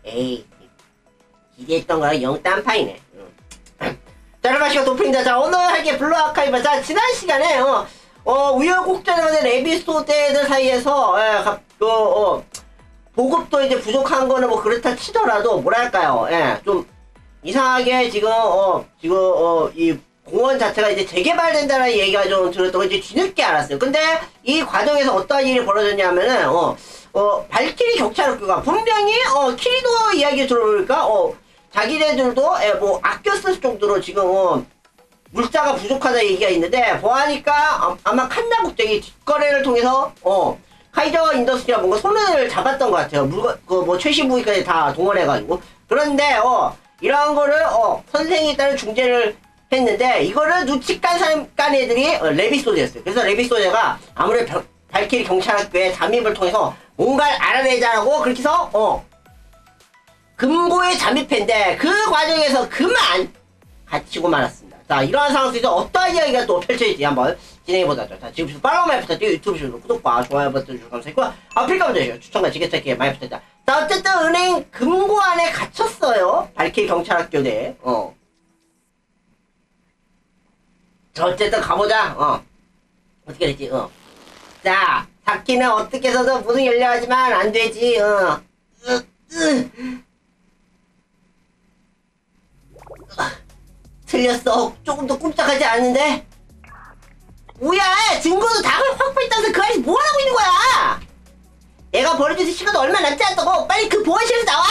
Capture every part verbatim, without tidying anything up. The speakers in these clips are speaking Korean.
에이, 기대했던 거랑 영 딴판이네. 응. 자, 여러분, 도핑자. 자, 오늘 할게 블루 아카이브. 자, 지난 시간에, 어, 어, 우여곡절에 맞은 에피소드들 사이에서, 예, 그, 어, 보급도 이제 부족한 거는 뭐 그렇다 치더라도, 뭐랄까요, 예, 좀, 이상하게 지금, 어, 지금, 어, 이, 공원 자체가 이제 재개발된다는 얘기가 좀 들었던 거 이제 뒤늦게 알았어요. 근데 이 과정에서 어떠한 일이 벌어졌냐면은, 어, 어, 발키리 경찰학교가 분명히, 어, 키리도 이야기 들어보니까, 어, 자기네들도, 예, 뭐, 아껴 쓸 정도로 지금, 어, 물자가 부족하다 얘기가 있는데, 보아하니까, 아, 아마 칸나 국장이 뒷거래를 통해서, 어, 카이저 인더스트리가 뭔가 손을 잡았던 것 같아요. 물건, 그, 뭐, 최신 무기까지 다 동원해가지고. 그런데, 어, 이러한 거를, 어, 선생에 따른 중재를 했는데, 이거를 눈치 깐 사람, 깐 애들이, 어, 레비소드였어요. 그래서 레비소드가 아무래도 발키리 경찰학교의 잠입을 통해서 뭔가를 알아내자라고 그렇게 해서, 어, 금고에 잠입했는데, 그 과정에서 그만 갇히고 말았습니다. 자, 이러한 상황 속에서 어떠한 이야기가 또 펼쳐질지 한번 진행해보자죠. 자, 지금부터 팔로우 부탁드리고 유튜브 시청자 구독과 좋아요 버튼 주셔서 감사했고요. 아프리카 먼저 추천과 지게찾기 많이 부탁드립니다. 자, 어쨌든 은행 금고 안에 갇혔어요. 발키리 경찰학교 내, 어. 자, 어쨌든 가보자, 어. 어떻게 됐지, 어. 자, 사키는 어떻게 해서든 문을 열려 하지만 안 되지, 어. 으, 으. 틀렸어. 조금 더 꼼짝하지 않는데? 뭐야! 증거도 다 확보했다면서 그 아저씨 뭐하고 있는 거야! 얘가 버려진 시간도 얼마 남지 않다고! 빨리 그 보안실에서 나와!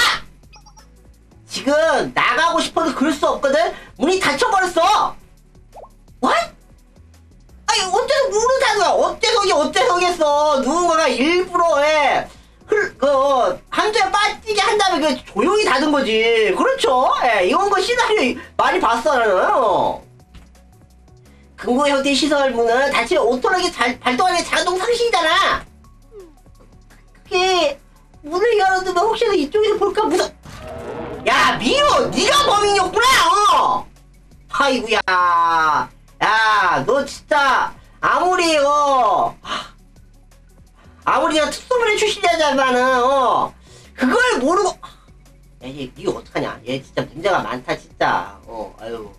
지금 나가고 싶어도 그럴 수 없거든? 문이 닫혀버렸어! What? 아니 어째서 문을 닫은 거야? 어째서기 어째서겠어! 누군가가 일부러 해! 흘, 그, 어, 함정에 빠지게 한 다음에 그 조용히 닫은 거지. 그렇죠? 예, 이건 거 시나리오 많이 봤어, 나는. 어. 금고 형태 시설 문은 닫히면 오토하게 잘 발동하는 자동 상식이잖아. 그게 문을 열어두면 혹시나 이쪽에서 볼까 무서. 야, 미유, 네가 범인이었구나. 어. 아이고야. 야, 너 진짜 아무리 어. 아무리 내가 특수부대 출신이자마는 어 그걸 모르고. 야, 얘 이거 어떡하냐. 얘 진짜 문제가 많다 진짜. 어 아유.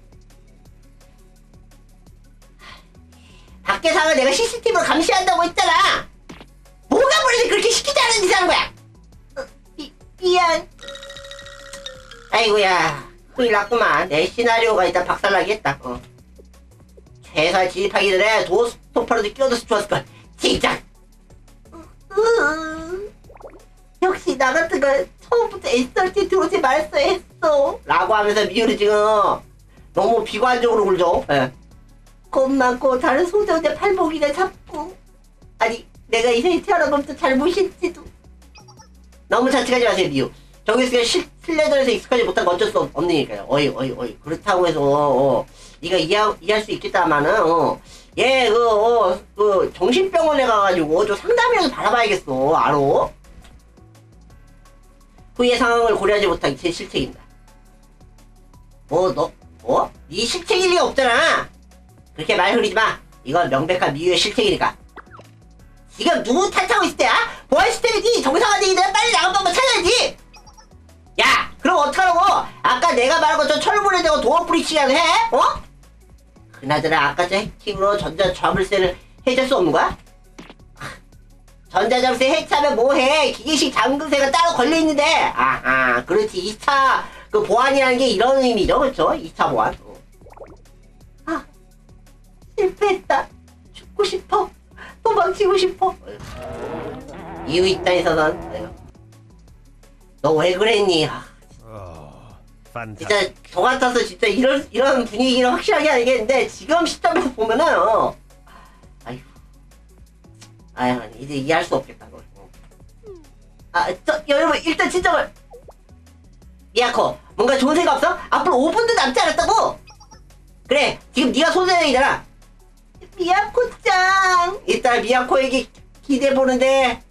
밖에 상을 내가 씨씨티비로 감시한다고 했잖아. 뭐가 뭐래도 그렇게 시키지 않은 짓 하는 거야. 어, 미, 미안. 아이고야, 큰일 났구만. 내 시나리오가 일단 박살나겠다. 어. 회사 진입하기 전에 도어스토퍼라도 끼워줘서 좋았을걸. 진짜. 으, 역시 나 같은 걸 처음부터 에스알티 들어오지 말았어야 했어 라고 하면서 미유를 지금 너무 비관적으로 굴죠. 예. 겁 많고 다른 소재원의 팔목이나 잡고. 아니 내가 이 세상에 태어나면부터 잘못했지도. 너무 자책하지 마세요 미유. 정규수가 실내전에서 익숙하지 못한 건 어쩔 수 없는 일이니까요. 어이 어이 어이. 그렇다고 해서 어, 네가 이해하, 이해할 수 있겠다마는 어, 얘, 그, 어, 그, 정신병원에 가가지고, 좀 상담이라도 받아봐야겠어, 알아? 후의 상황을 고려하지 못한 제 실책입니다. 뭐, 너, 뭐? 네 실책일 리가 없잖아! 그렇게 말 흐리지 마! 이건 명백한 미유의 실책이니까. 지금 누구 탓하고 있을 때야? 보안 시스템이지! 정상화되기 전에 빨리 나간 방법 찾아야지! 야! 그럼 어떡하라고! 아까 내가 말한 것처럼 철문에 대고 도어 브리치라도 해? 어? 그나저나 아까저 해킹으로 전자자물쇠를 해줄 수 없는 거야? 전자자물쇠 해체하면 뭐해? 기계식 잠금쇠가 따로 걸려있는데. 아하, 그렇지. 이 차 그 보안이라는 게 이런 의미죠, 그렇죠? 이 차 보안. 어. 아, 실패했다. 죽고 싶어. 도망치고 싶어. 이유 입장에서는 내가 너 왜 그랬니? 아. 진짜 저 같아서 진짜 이런 이런 분위기는 확실하게 알겠는데 지금 시점에서 보면은 어, 아휴, 아휴 이제 이해할 수 없겠다. 너. 아, 저 여러분 일단 진정을. 미야코, 뭔가 좋은 생각 없어? 앞으로 오 분도 남지 않았다고. 그래, 지금 네가 소장이잖아. 미야코-짱, 일단 미야코에게 기대해 보는데.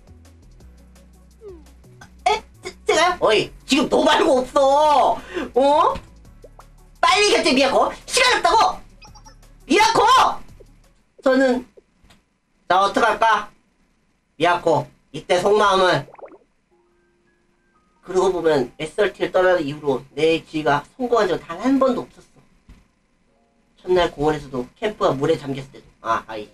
제가요? 어이, 지금 너 말고 없어. 어? 빨리 결제 미야코. 시간 없다고. 미야코. 저는 나 어떡할까? 미야코, 이때 속마음은 그러고 보면 에스알티를 떠나는 이후로 내 지가 성공한 적 단 한 번도 없었어. 첫날 공원에서도 캠프가 물에 잠겼을 때도 아 아이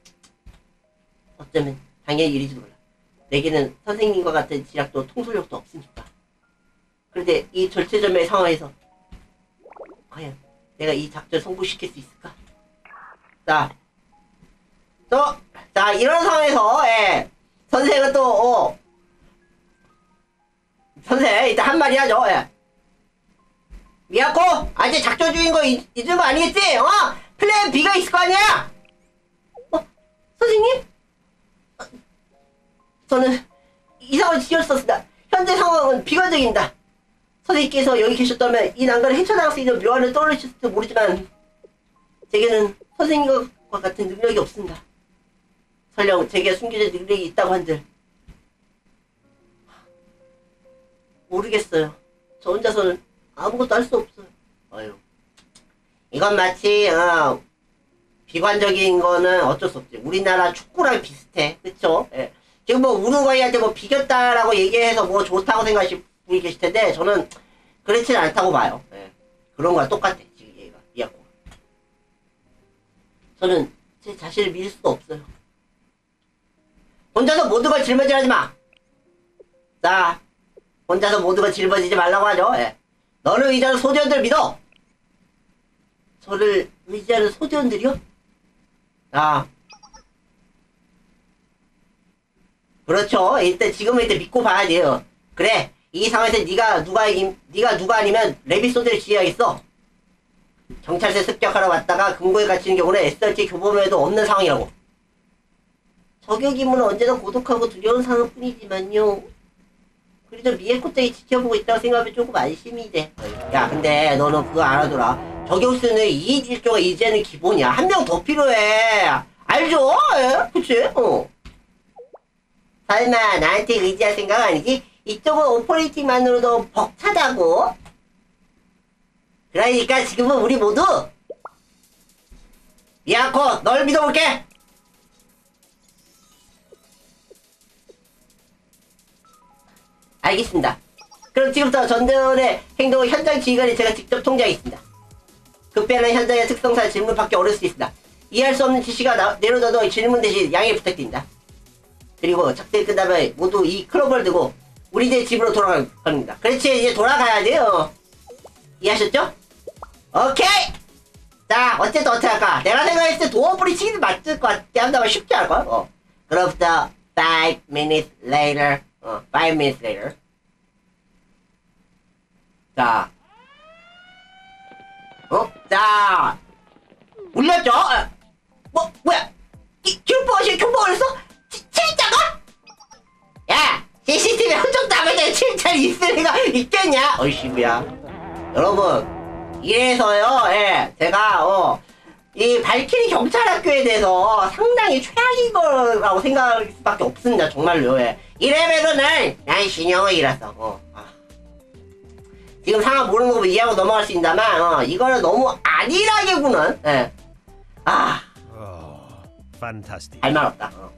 어쩌면 당연히 일이지도 몰라. 내게는 선생님과 같은 지략도 통솔력도 없으니까. 그런데 이 절체절명의 상황에서 과연 내가 이 작전을 성공시킬 수 있을까? 자, 또, 자 이런 상황에서 예, 선생은 또 어, 선생 일단 한마디 하죠. 예. 미야코 아직 작전 중인 거 잊, 잊은 거 아니겠지? 어? 플랜 B가 있을 거 아니야? 어? 선생님? 어, 저는 이상한 지혈 썼습니다. 현재 상황은 비관적입니다. 선생님께서 여기 계셨다면 이 난간을 헤쳐나갈 수 있는 묘안을 떠올리셨을지도 모르지만 제게는 선생님과 같은 능력이 없습니다. 설령 제게 숨겨진 능력이 있다고 한들 모르겠어요. 저 혼자서는 아무것도 할 수 없어요. 어휴. 이건 마치 어, 비관적인 거는 어쩔 수 없지. 우리나라 축구랑 비슷해. 그쵸? 예. 지금 뭐 우루과이한테 뭐 비겼다라고 얘기해서 뭐 좋다고 생각하시는 분이 계실 텐데 저는 그렇지는 않다고 봐요. 예. 그런 거랑 똑같아. 지금 얘가 이해하고. 저는 제 자신을 믿을 수가 없어요. 혼자서 모든 걸 짊어지지 마. 자, 혼자서 모든 걸 짊어지지 말라고 하죠. 예. 너를 의지하는 소대원들 믿어. 저를 의지하는 소대원들이요? 아, 그렇죠. 일단 지금은 일단 믿고 봐야 돼요. 그래, 이 상황에서 네가 누가 이긴, 네가 누가 아니면 레비소대를 지휘하겠어. 경찰서에 습격하러 왔다가 금고에 갇히는 경우는 에스알티 교보면에도 없는 상황이라고. 저격 임무는 언제나 고독하고 두려운 상황뿐이지만요. 그래도 미에코짱이 지켜보고 있다고 생각하면 조금 안심이 돼. 야, 근데 너는 그거 알아둬라. 저격수는 이인 일조가 이제는 기본이야. 한 명 더 필요해. 알죠? 예? 그치? 어. 설마 나한테 의지할 생각 아니지? 이쪽은 오퍼레이팅만으로도 벅차다고? 그러니까 지금은 우리 모두 미야코 널 믿어볼게. 알겠습니다. 그럼 지금부터 전대원의 행동을 현장 지휘관이 제가 직접 통제하겠습니다. 급변한 현장의 특성상 질문밖에 어려울 수 있습니다. 이해할 수 없는 지시가 나, 내려져도 질문 대신 양해 부탁드립니다. 그리고 작전이 끝나면 모두 이 클로버를 들고 우리들 집으로 돌아갈 겁니다. 그렇지, 이제 돌아가야 돼요. 이해하셨죠? 오케이! 자, 어쨌든 어떻게 할까? 내가 생각했을 때 도어풀이 치기도 맞을 것 같아. 한다면 쉽지 않을걸? 어. 그럼부터 five minutes later 어, five minutes later. 자. 어? 자. 울렸죠? 어. 뭐, 뭐야? 기름버시 교보를 했어? 칠자가? 야! 씨씨티비 함정당하게 칠자리 있을 리가 있겠냐? 어이씨구야. 여러분, 이래서요, 예, 제가, 어, 이 발키리 경찰학교에 대해서 상당히 최악인 거라고 생각할 수밖에 없습니다. 정말로. 예. 이래봬도는 난 신영이라서 어. 아. 지금 상황 모르는 거 보면 이해하고 넘어갈 수 있다만 어, 이거는 너무 안일하게구는. 예. 아, 할 말 없다. 어.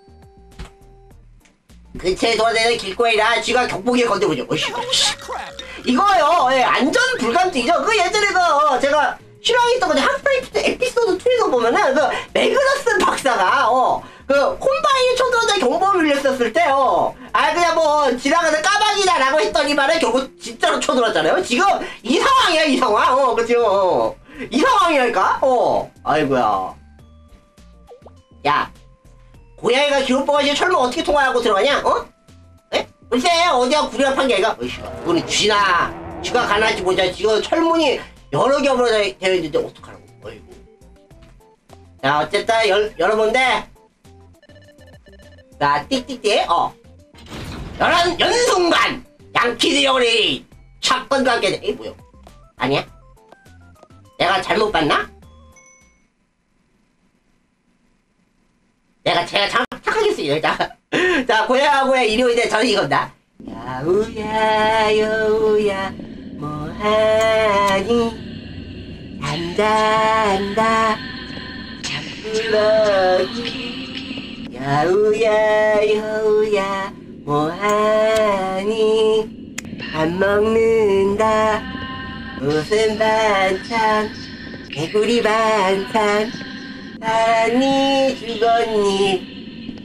근처에 돌아다니는 길거리라 쥐가 경보기를 건드보죠. 어이씨, 이거요, 예, 안전 불감증이죠. 그 예전에 그 어, 제가 실황했던 거지. 하프라이프 에피소드 투에서 보면은 그 매그너슨 박사가 어 그 콤바인을 쳐들어다 경보를 울렸었을 때 어 아 그냥 뭐 지나가는 까마귀다라고 했더니만은 결국 진짜로 쳐들었잖아요. 지금 이 상황이야, 이 상황. 어 그치요. 어. 이 상황이랄까? 어 아이고야. 야, 고양이가 기름버거지 철문 어떻게 통과하고 들어가냐? 어? 에? 글쎄 어디가 구리가 판 게 아니라 어이씨, 그거는 쥐나 쥐가 가난할지 모르자. 지금 철문이 여러 겹으로 되어 있는데 어떡하라고. 어이구. 자, 어쨌든 열, 여러분들 자, 띡띡띡 어 연한 연순간 양키드 영혼이 사건과 함께 에이 뭐야? 아니야? 내가 잘못 봤나? 내가 제가 참 착하겠습니다. 자, 자 고야고야 일요일에 저는 이겁니다. 야우야 여우야 뭐하니 안다 안다 잠불러기 야우야 여우야 뭐하니 밥 먹는다. 무슨 반찬? 개구리 반찬. 살았니 죽었니?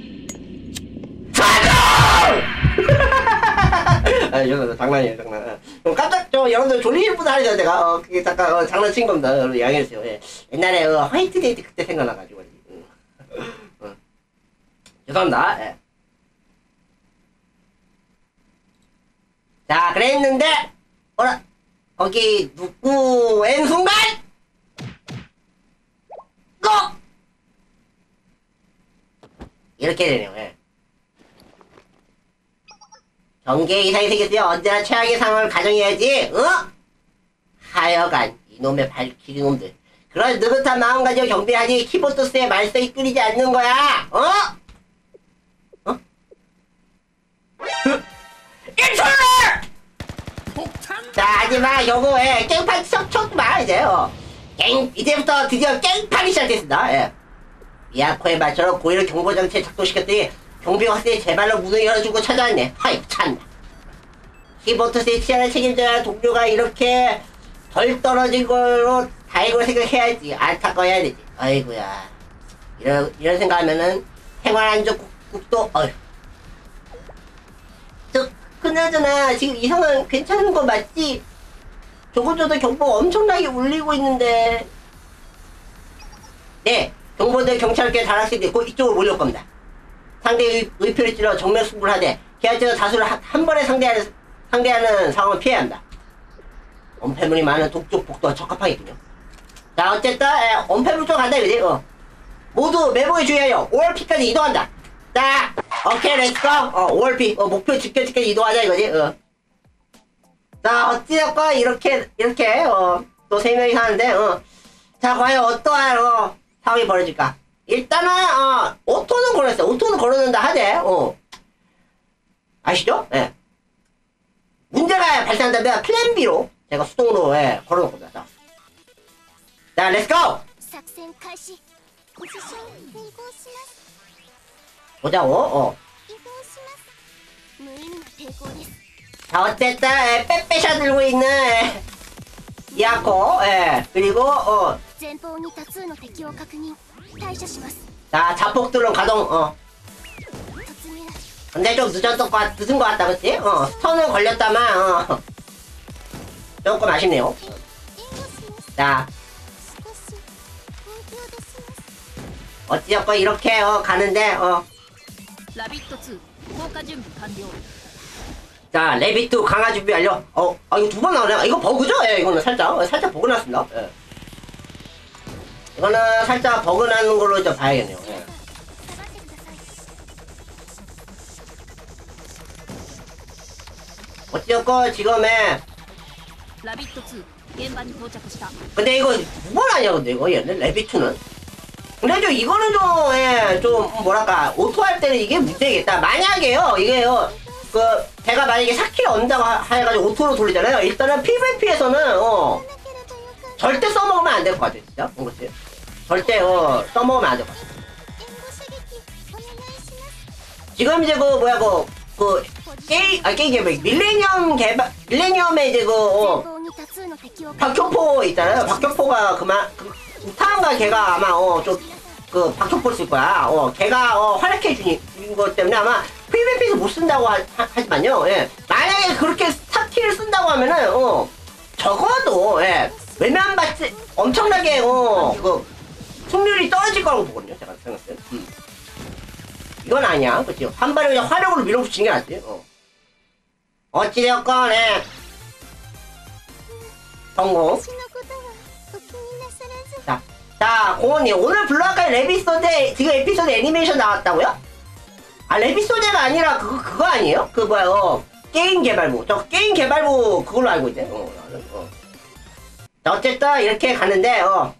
아, 이거 장난이에요, 장난. 어, 깜짝, 저, 여러분들 졸리실 분 하죠, 제가. 어, 그게 잠깐, 어, 장난친 겁니다. 여러분, 양해해주세요. 예. 옛날에, 어, 화이트데이트 그때 생각나가지고. 응. 어. 죄송합니다. 예. 자, 그랬는데, 어라, 거기, 누구, 엔 순간? 고! 이렇게 되네요, 예. 경계 이상이 생겼으면 언제나 최악의 상황을 가정해야지, 어? 하여간, 이놈의 발키리 놈들. 그런 느긋한 마음 가지고 경비하지, 키보드스에 말썽이 끊이지 않는 거야, 어? 어? 인출을! 자, 하지마, 요거에 깽판 척척 마, 이제, 어. 깽, 이제부터 드디어 깽판이 시작됐습니다, 예. 미야코의 말처럼 고의로 경보장치에 작동시켰더니 경비가 왔을 때 제발로 문을 열어주고 찾아왔네. 하이, 찬다. 키보트스의 치안을 책임져야 할 동료가 이렇게 덜 떨어진 걸로 다행으로 생각해야지. 안타까워야 되지. 아이고야. 이런, 이런 생각하면은 생활안전국도, 어휴. 저, 그나저나 지금 이 상황 괜찮은 거 맞지? 조금조도 경보가 엄청나게 울리고 있는데. 네, 경보대 경찰께 달학생들이 곧 이쪽으로 몰려올 겁니다. 상대의 의표를 찔러 정면 승부를 하되 개화제가 다수를 한, 한 번에 상대하는, 상대하는 상황을 피해야 한다. 엄폐물이 많은 동쪽 복도가 적합하겠군요. 자, 어쨌든 에, 엄폐물 쪽 간다 이거지. 어. 모두 매복에 주의하여 오알피까지 이동한다. 자, 오케이, 렛츠고. 어, 오알피. 어, 목표 집결지까지 이동하자 이거지. 어. 자, 어찌됐건 이렇게 이렇게 어, 또 세 명이 사는데 어. 자, 과연 어떠한 어, 상황이 벌어질까? 일단은 어, 오토는 걸었어요. 오토는 걸었는다 하되 어. 아시죠? 예. 네. 문제가 발생한다면 플랜 B로 제가 수동으로 예, 걸어놓을 겁니다. 자, 자, 렛츠고! 보자고. 어. 자, 어쨌든 에, 빼빼샤 들고 있는 에, 미야코, 예, 그리고 어. 자, 자폭들은 가동. 어. 근데 좀 늦은 것 같, 늦은 것 같다, 그치? 어, 스턴은 걸렸다만, 어. 조금 아쉽네요. 자. 어찌됐건 이렇게, 어, 가는데, 어. 자, 레비트 강화 준비 완료. 어, 아, 이거 두 번 나오네. 아, 이거 버그죠? 예, 이거는 살짝, 살짝 버그 났습니다. 예. 이거는 살짝 버그 나는 걸로 좀 봐야겠네요. 예. 어찌됐건 지금에 근데 이거 두 번 아니야 근데 이거 얘는 레비트는 근데 좀 이거는 좀, 예, 좀 뭐랄까 오토 할 때는 이게 문제겠다. 만약에요 이게요 그 제가 만약에 사 킬 얻는다고 해가지고 오토로 돌리잖아요. 일단은 피브이피에서는 어 절대 써먹으면 안 될 것 같아 진짜. 어, 그렇지. 절대 어 써먹으면 안 될 것 같아. 지금 이제 그 뭐야 그 그 게임 아 게임 개발 밀레니엄 개발 밀레니엄에 이제 그 어, 박효포 있잖아요. 박효포가 그만 그 우타한가 걔가 아마 어 좀 그 박효포를 쓸 거야. 어 걔가 어 활약해 주니 것 때문에 아마 피브이피에서 못 쓴다고 하, 하지만요. 예 만약에 그렇게 스타키를 쓴다고 하면은 어 적어도 예 외면 받지 엄청나게 어 그 승률이 떨어질 거라고 보거든요. 제가 생각했을 때. 음. 이건 아니야, 그치? 한 발에 그냥 화력으로 밀어붙이는 게 낫지, 어. 어찌되었건, 예. 성공. 자, 자, 공원님, 오늘 블루아카의 레비소제, 지금 에피소드 애니메이션 나왔다고요? 아, 레비소제가 아니라, 그거, 그거 아니에요? 그, 뭐야, 어. 게임 개발부. 저 게임 개발부 그걸로 알고 있네, 어. 어. 자, 어쨌든, 이렇게 갔는데, 어.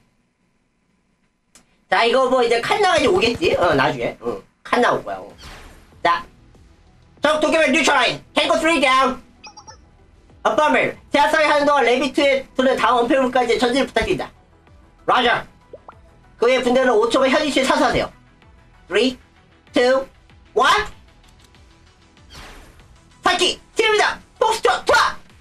자, 이거 뭐, 이제 칸나가 이제 오겠지? 어, 나중에. 어. 칸 나올 거야. 어. 자, 적 도겸의 뉴트라인, 탱커 쓰리 down. 어퍼밀, 제압상에 하는 동안 레비트의 분은 다음 언패물까지 전진을 부탁드립니다. 라자. 그의 분대는 오 초간 현지시에 사수하세요. 삼, 이, 일. 사키, 팀입니다. 폭스트, 투하!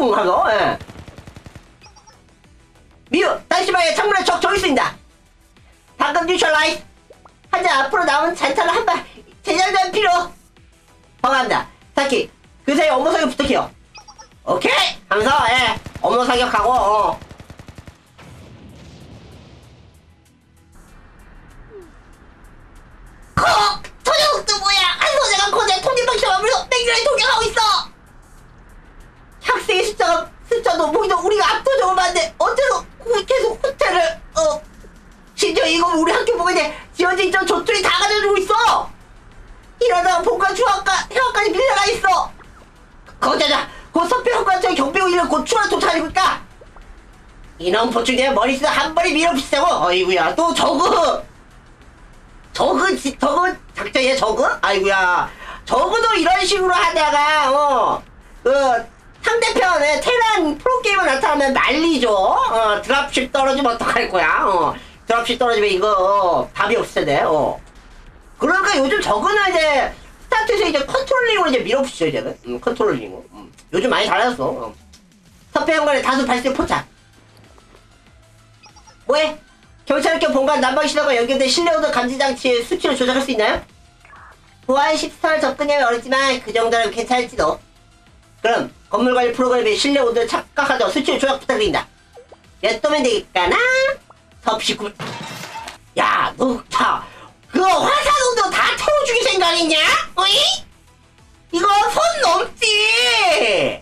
응 하고 예. 미유 다시 말해 창문에 적 저기 있습니다. 방금 뉴트럴라이즈 한자 앞으로 나온 잔타를 한발 제장전 필요. 허가합니다. 사키 그 사이 업무 사격 부탁해요. 오케이 하면서 예 업무 사격하고 어. 콕! 저 녀석도 뭐야! 한소재가 거대 통진방식 마무리로 맹렬히 동경하고 있어! 학생의 숫자가 숫자도 보기도 우리가 압도적으로 많은데 어째서 계속 호텔을 어 심지어 이거 우리 학교 보건데 지어진 저 조tur이 다 가져주고 있어! 이러다가 본과 중학과 해학까지 밀려나 있어! 거자자 곧 서평과 저 경비호기를 곧 추가 도착하고 있다! 이놈 보충제 머리숱 한 번에 밀어붙이자고! 어이구야 또 저거! 저그 지, 저그 작전이야 저그? 아이구야 저그도 이런 식으로 하다가 어 그 상대편에 테란 프로게이머 나타나면 말리죠. 어 드랍십 떨어지면 어떡할 거야. 어 드랍십 떨어지면 이거 어, 답이 없을 텐데. 어 그러니까 요즘 저그는 이제 스타트에서 이제 컨트롤링으로 이제 밀어붙이죠 이제는. 음, 컨트롤링으로. 음, 요즘 많이 달라졌어. 어. 서패연관의 다수 발생 포착. 뭐해? 경찰학교 본관 난방시설과 연결된 실내오도 감지장치의 수치를 조작할 수 있나요? 보안 시스템을 접근하기 어렵지만 그 정도는 괜찮을지도. 그럼 건물관리 프로그램의 실내오도를 착각하죠. 수치를 조작 부탁드립니다. 몇 도면 되겠까나? 섭십구. 야, 너, 자, 그거 화산오도 다 태워주기 생각이냐? 어이? 이거 선 넘지!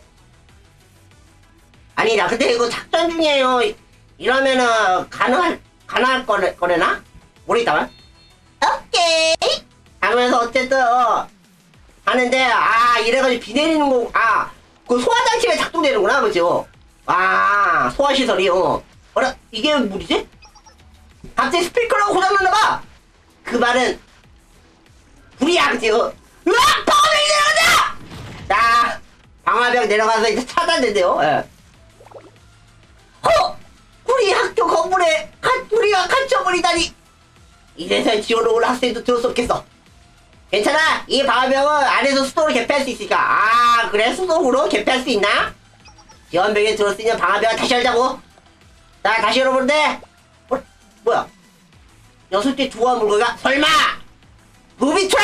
아니, 나 근데 이거 작전 중이에요. 이러면은 가능할, 가능할 거래, 거래나? 모르겠다만. 오케이. 하면서 어쨌든, 어, 하는데, 아, 이래가지고 비 내리는 거, 아, 그 소화장치가 작동되는구나, 그죠? 아, 소화시설이, 어. 어라, 이게 뭐지? 갑자기 스피커가 고장났나봐! 그 말은, 불이야, 그지? 어. 으악! 방화벽이 내려간다! 자, 방화벽 내려가서 이제 차단된대요, 예. 허! 우리 학교 건물에 가, 우리가 갇혀버리다니! 이래서 지원을 올 학생도 들을 수 없겠어. 괜찮아! 이 방화벽은 안에서 수동으로 개폐할 수 있으니까. 아, 그래? 수동으로 개폐할 수 있나? 지원벽에 들었으니 방화벽을 다시 열자고. 자, 다시 열어보는데, 어, 뭐야? 여섯 개 좋아하는 물건가? 설마! 무비트랩!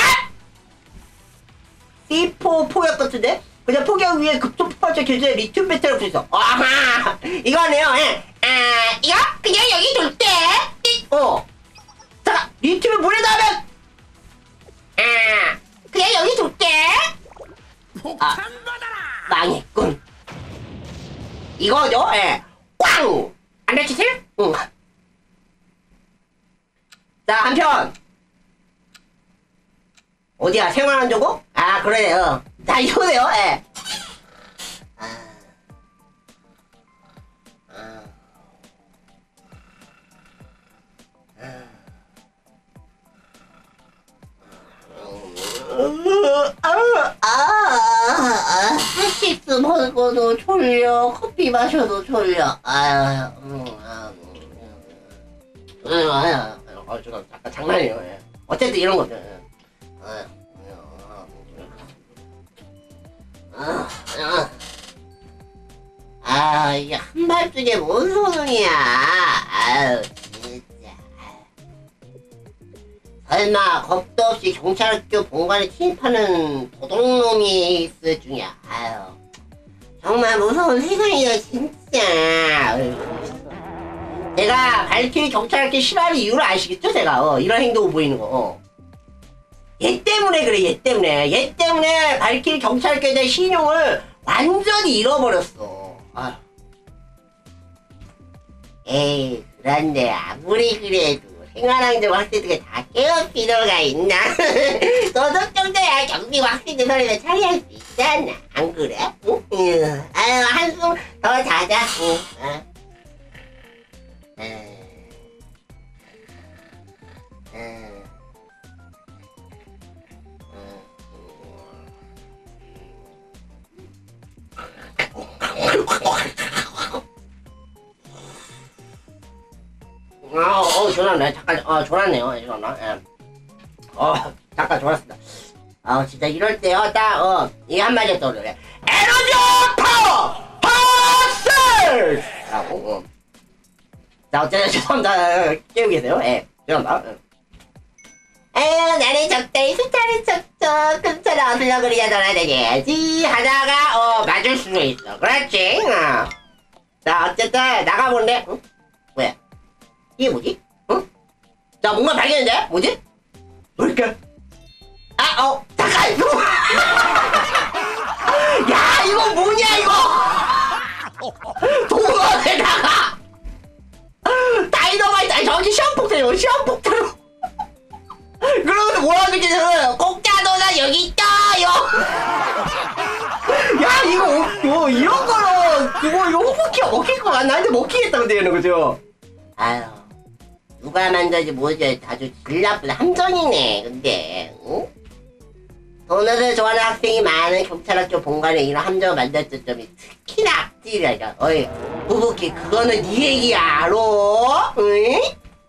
씨포 포격 같은데? 그냥 포격 위에 급속 폭발적 결제에 리튬 배터리가 붙어있어. 아하! 이거네요, 예. 아, 이거? 그냥 여기 둘게. 어. 잠깐, 리튬을 물에 넣으면! 아, 그냥 여기 둘게. 아, 망했군. 이거죠, 예. 꽝! 안 다치세요? 응. 자, 한편. 어디야, 생활한 저거? 아, 그러네요. 자, 이거네요, 예. 아. 아. 아, 아, 아, 핫식스 먹어도 졸려. 커피 마셔도 졸려. 아유, 음, 아, 음, 음, 아, 아, 저 약간 장난이에요. 예. 어쨌든 이런 거죠. 예. 아, 아, 아, 아, 이게 한밤중에 뭔 소동이야. 아유, 진짜. 설마 겁도 없이 경찰학교 본관에 침입하는 도둑놈이 있을 중이야. 아유, 정말 무서운 세상이야 진짜. 제가 발키리 경찰학교 싫어하는 이유를 아시겠죠? 제가 어, 이런 행동을 보이는 거. 어. 얘 때문에 그래. 얘 때문에 얘 때문에 발키리 경찰학교에 대한 신용을 완전히 잃어버렸어. 아유. 에이, 그런데 아무리 그래도 생활항공 학생들이 다 깨울 필요가 있나? 도덕 정도야 경비 학생들 소리를 처리할 수 있잖아. 안 그래? 응? 응. 아유, 한숨 더 자자. 응. 어. 에. 에. 아, 어, 졸았네. 잠깐, 어, 졸았네요. 졸았나? 예. 어, 잠깐 졸았습니다. 아, 진짜 이럴 때요, 딱, 어, 이 한마디에 떠오르네. 에너지 파워! 파워! 라고. 어. 자, 어쨌든 죄송합니다. 깨우고 계세요. 예, 죄송합니다. 에휴, 나는 적당히 숫자를 쳤어. 근처를 어슬러 그리자 돌아다녀야지. 하다가, 어, 맞을 수도 있어. 그렇지? 어. 자, 어쨌든, 나가본데, 응? 뭐야? 이게 뭐지? 응? 자, 뭔가 발견했는데? 뭐지? 뭘까? 아, 어, 잠깐! 이거! 야, 이거 뭐냐, 이거! 도넛에다가! 다이너마이트, 아니, 저기 시험폭탄이요, 시험폭탄! 그러면서 뭐라고 느끼냐면, 공짜 도넛 여기 있어요! 야, 이거, 이거, 이런 거로, 이거, 이거 호흡기가 먹힐 거 같아. 나한테 먹히겠다, 근데 이러는 거죠? 아유. 누가 만들지 뭐지 아주 질 나쁜 함정이네. 근데 응? 도넛을 좋아하는 학생이 많은 경찰학교 본관에 이런 함정을 만들었던 점이 특히나 악질이야. 어이 부부키 그거는 네 얘기야 알아? 응?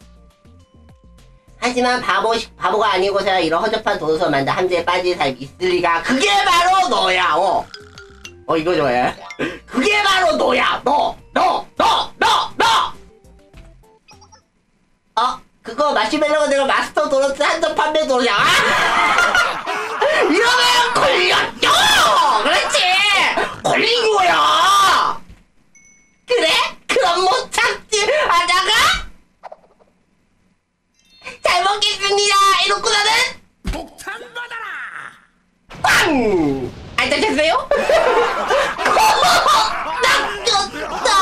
하지만 바보, 바보가 아니고서야 이런 허접한 도넛을 만든 함정에 빠진 사람이 있을 리가. 그게 바로 너야. 어, 어 이거 좋아해. 그게 바로 너야. 너 너 너 너 너 어? 그거 마시멜로가 내가 마스터 도넛 한정 판매 도넛이야. 아! 이러면 걸렸죠! 그렇지! 걸린 거야! 그래? 그럼 못 참지 하다가 잘 먹겠습니다! 이놓고 나는 폭탄 받아라! 빵! 안 다쳤어요? 딱 줬다!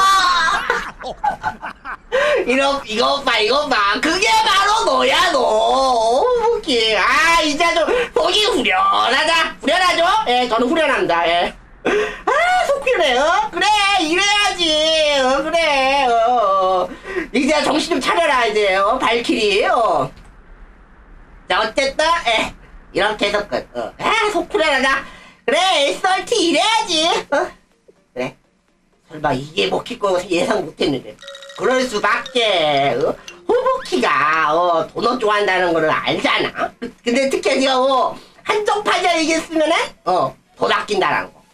이거, 이거 봐, 이거 봐. 그게 바로 너야, 너. 무기. 아, 이제 좀, 속이 후련하다. 후련하죠? 예, 저는 후련합니다, 예. 아, 속 후련해, 어? 그래, 이래야지. 어, 그래, 어. 이제 정신 좀 차려라, 이제, 어, 발키리, 어. 자, 어쨌든, 예. 이렇게 해서 끝, 어. 아, 속 후련하다. 그래, 썰티 이래야지, 어. 그래. 설마 이게 먹힐 거 예상 못했는데. 그럴 수밖에. 어? 호부키가 어, 도넛 좋아한다는 거는 알잖아. 근데 특히 네가 어, 한정판이야 얘기했으면은 어, 돈 아낀다라는 거.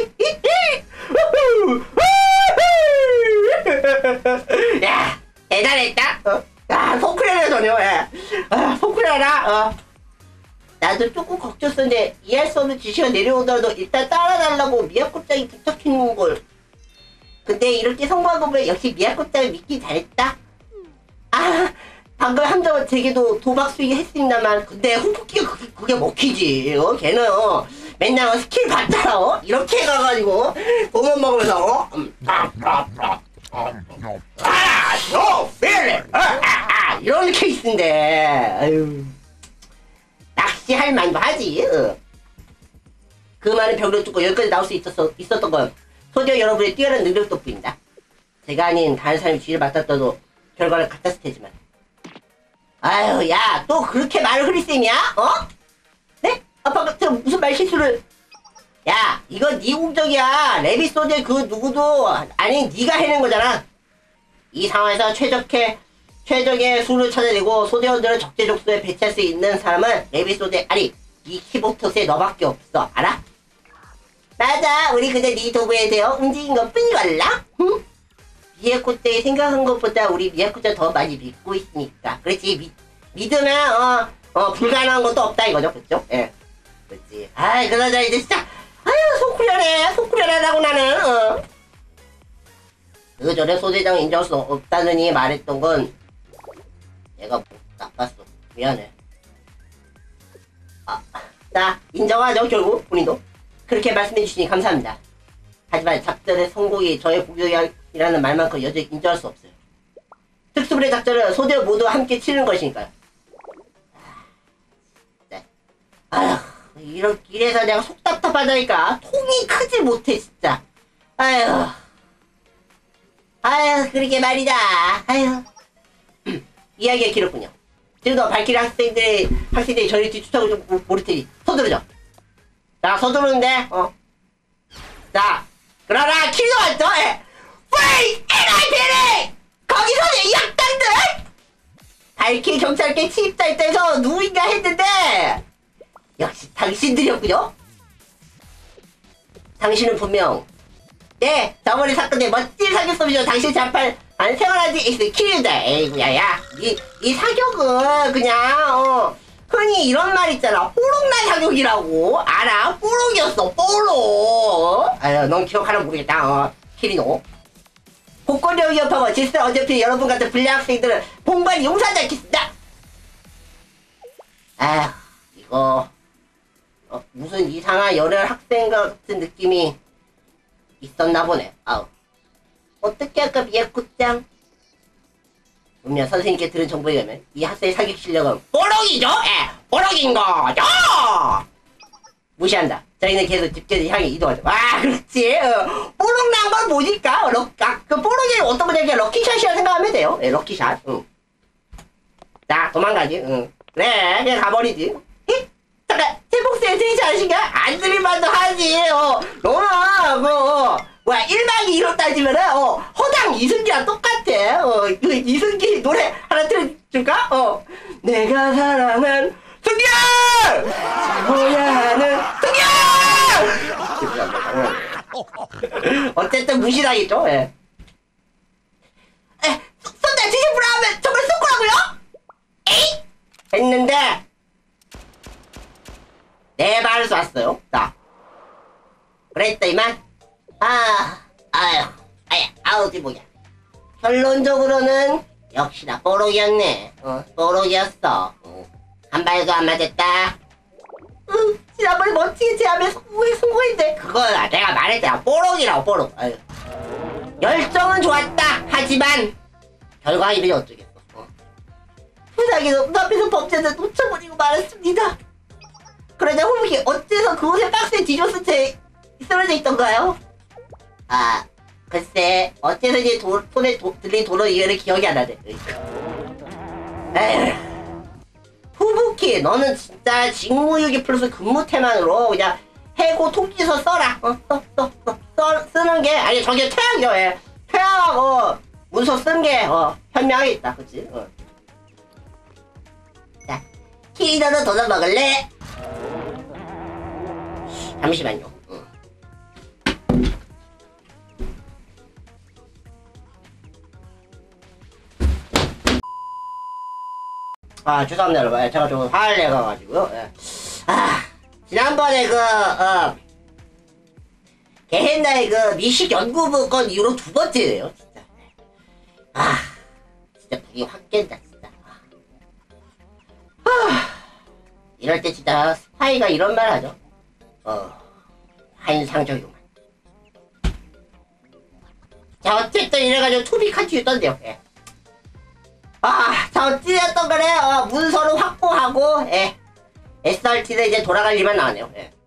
야, 대단했다. 어? 야, 소크레네 전혀. 야, 아, 소크레라. 어. 나도 조금 걱정했었는데 이해할 수 없는 지시가 내려오더라도 일단 따라달라고 미야코짱이 부탁했는 걸. 근데 이렇게 성공한 거 보면 역시 미야코짱을 믿기 잘했다. 아, 방금 함정은 제게도 도박 수익 했습니다만 근데 후쿠키가 그게, 그게 먹히지. 어? 걔는 어, 맨날 어, 스킬 받잖아. 어? 이렇게 가가지고 돈만 먹으면서 어? 음, 아, 아, 아, 아, 아, 너, 왜, 아, 아, 아, 이런 케이스인데, 아유, 낚시할 만도 하지. 어. 그 많은 벽을 뚫고 여기까지 나올 수 있었어, 있었던 건 소녀 여러분의 뛰어난 능력 덕분입니다. 제가 아닌 다른 사람이 쥐를 맡았더라도 결과는 같았을 테지만. 아유, 야, 또 그렇게 말을 흐릴 셈이야? 어? 네? 아빠 같은 무슨 말 실수를? 야, 이거 네 공적이야. 레비소드 그 누구도 아닌 네가 해낸 거잖아. 이 상황에서 최적의 최적의 수를 찾아내고 소대원들을 적재적소에 배치할 수 있는 사람은 레비소드 아니 이 키보트스에 너밖에 없어. 알아? 맞아. 우리 그저 네 도구에 대해 움직인 것 뿐이걸라? 응? 미야코짱이 생각한 것보다 우리 미야코짱 더 많이 믿고 있으니까. 그렇지. 미, 믿으면 어, 어 불가능한 것도 없다 이거죠. 그쵸? 예. 그렇지. 아이 그러자 이제 진짜 아유 속 후련해. 속 후련하다고 나는. 어. 그 전에 소대장 인정할 수 없다느니 말했던 건 내가 뭐 나빴어. 미안해. 아, 나 인정하죠 결국 본인도. 그렇게 말씀해주시니 감사합니다. 하지만 작전의 성공이 저의 공격이라는 말만큼 여전히 인정할 수 없어요. 특수부대 작전은 소대 모두 함께 치는 것이니까요. 네. 아휴, 이러, 이래서 내가 속 답답하다니까. 통이 크지 못해 진짜. 아휴. 아휴, 그러게 말이다. 아휴. 이야기가 길었군요. 지금도 발키리 학생들이, 학생들이 저를 뒤쫓아오고 좀 모를 테니 서두르죠. 자, 서두르는데, 어. 자, 그러나 킬도 왔죠? 예. 프레이! 엔아이피엘이! 거기서 이 악당들! 발키리 경찰계 침입자 입장에서 누구인가 했는데, 역시 당신들이었군요? 당신은 분명 네, 저번에 사건 때 멋진 사격 솜씨로 당신 잔판 안 생활한 지 있을 키류다. 에이구야, 야. 이, 이 사격은 그냥, 어, 흔히 이런 말 있잖아. 뽀록난 사격이라고. 알아? 뽀록이었어, 뽀록. 아유, 넌 기억하나 모르겠다, 어. 키리노. 복권을 위협하고 질서를 어차피 여러분 같은 불량 학생들은 봉반이 용서하지 않겠습니다. 아휴, 이거, 어, 무슨 이상한 열혈 학생 같은 느낌이 있었나 보네. 아우. 어떻게 할까, 미역국장? 분명 선생님께 들은 정보에 의하면 이 학생의 사격 실력은 뽀록이죠? 예, 뽀록인 거죠! 무시한다. 저희는 계속 집결을 향해 이동하죠. 아, 그렇지. 어, 뽀록 난 걸 뭐니까? 럭, 아, 그 뽀록이 어떤 거냐, 럭키샷이라 생각하면 돼요. 예, 럭키샷. 응. 자, 도망가지. 응. 그래, 그냥 가버리지. 히? 잠깐, 제복수에 들리지 않으신가? 안 들릴만도 하지. 어, 너무, 그, 어, 뭐야, 일 박이 이로 따지면은, 어, 허당 이승기랑 똑같아. 어, 그 이승기 노래 하나 틀어줄까? 어, 내가 사랑한 승기야! 뭐야 하는 승기야! 어쨌든 무시당했죠, 예. 에, 쏜다, 지지부라 하면 정말 쏠 거라고요? 에이? 했는데, 네 발을 쐈어요. 자. 그랬다, 이만. 아, 아유, 아야, 아우지 뭐야. 결론적으로는 역시나 뽀록이었네. 어, 뽀록이었어. 어, 한 발도 안 맞았다. 응, 지난번에 멋지게 제압에 성공해, 성공했는데 그거야, 내가 말했잖아. 뽀록이라고, 뽀록. 아유. 열정은 좋았다. 하지만 결과 이름이 어쩌겠어. 어. 세상에 눈앞에서 범죄를 놓쳐버리고 말았습니다. 그러자 후보기 어째서 그곳에 박스에 뒤졌을 때 쓰러져 있던가요? 아, 글쎄, 어째서인지 도, 손에 도, 들린 도로 이유를 기억이 안 나네. 에휴. 후부키, 너는 진짜 직무유기 플러스 근무 태만으로 그냥 해고 통지서 써라. 어, 써, 써, 써, 써, 쓰는 게, 아니, 저기 퇴학이요, 예. 퇴학하고 문서 쓴 게, 어, 현명하겠다, 그치? 어. 자, 키리너도 도넛 먹을래? 잠시만요. 아, 죄송합니다, 여러분. 제가 좀 화를 내가가지고요. 예. 아, 지난번에 그, 어, 개헨나의 그 미식 연구부 건 이후로 두 번째예요, 진짜. 아, 진짜 분이 확 깬다, 진짜. 아, 이럴 때 진짜 스파이가 이런 말 하죠. 어, 환상적이구만. 자, 어쨌든 이래가지고 투비칸치 있던데요, 예. 아, 자, 어찌됐던 간에, 어, 문서를 확보하고, 예. 에스알티는 이제 돌아갈 일만 나왔네요, 예.